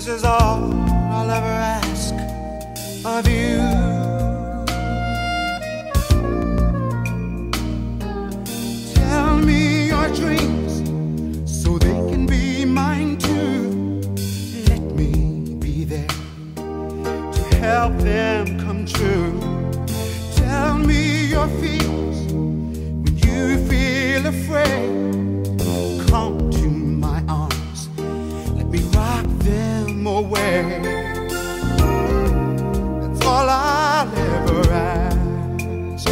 This is all I'll ever ask of you. Tell me your dreams so they can be mine too. Let me be there to help them come true. Tell me your fears when you feel afraid. Come to my arms, let me rock them away. That's all I'll ever ask.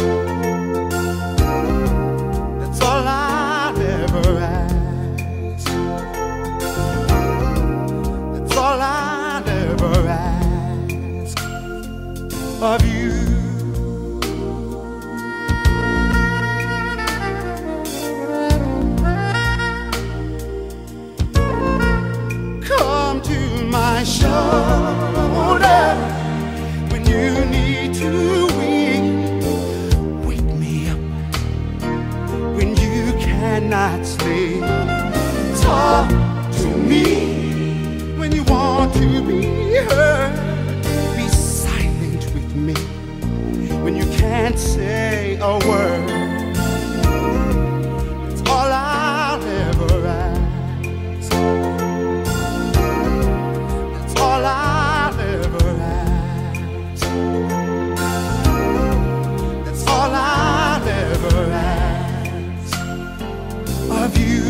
That's all I'll ever ask. That's all I'll ever ask of you. Come to my shoulder when you need to wake me up when you cannot sleep. Talk to me when you want to be heard. Be silent with me when you can't say a word. It's all I'll ever ask. It's all I'll ever ask. That's all I'll ever ask of you.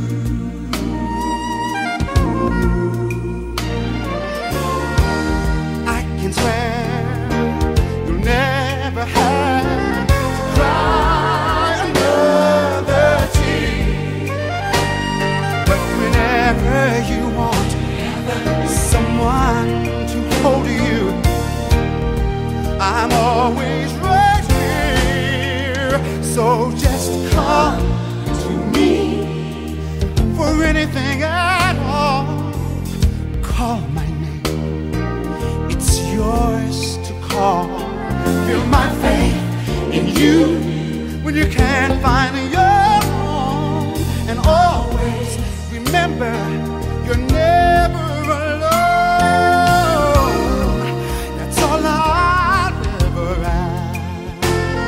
I can swear you'll never have to cry another tear. But whenever you want someone to hold you, I'm always right here. So just come to me for anything at all. Call my name, it's yours to call. Feel my faith in you when you can't find your home. And always remember, you're never alone. That's all I'll ever ask.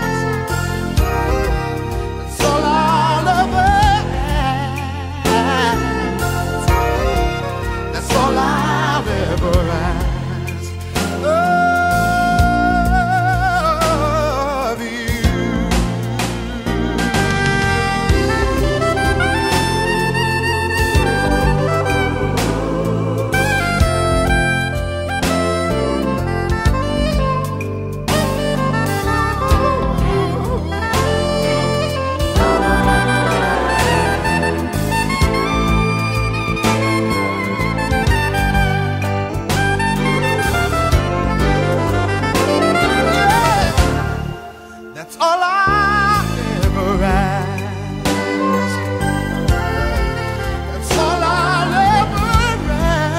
That's all I'll ever ask. That's all I'll ever ask of you. That's all I'll ever ask. That's all I'll ever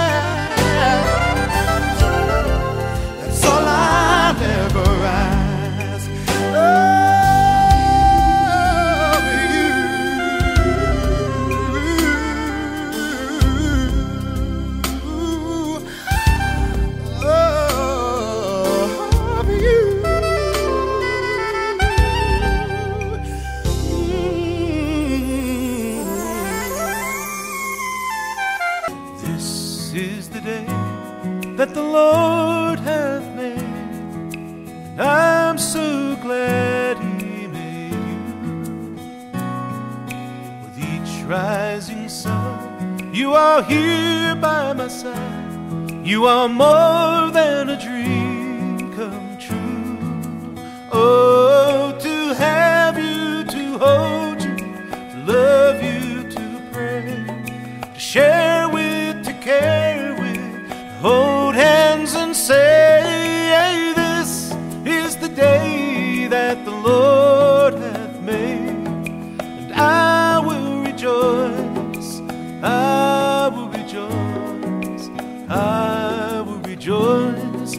ask. That's all I'll ever ask of you. This is the day that the Lord hath made, and I'm so glad He made you. With each rising sun, you are here by my side. You are more than a dream come true. Oh, to have you, to hold you, to love you, to pray, to share with, to care with, to hold hands and say, this is the day that the Lord hath made, and I will rejoice, I will rejoice, I will rejoice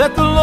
that the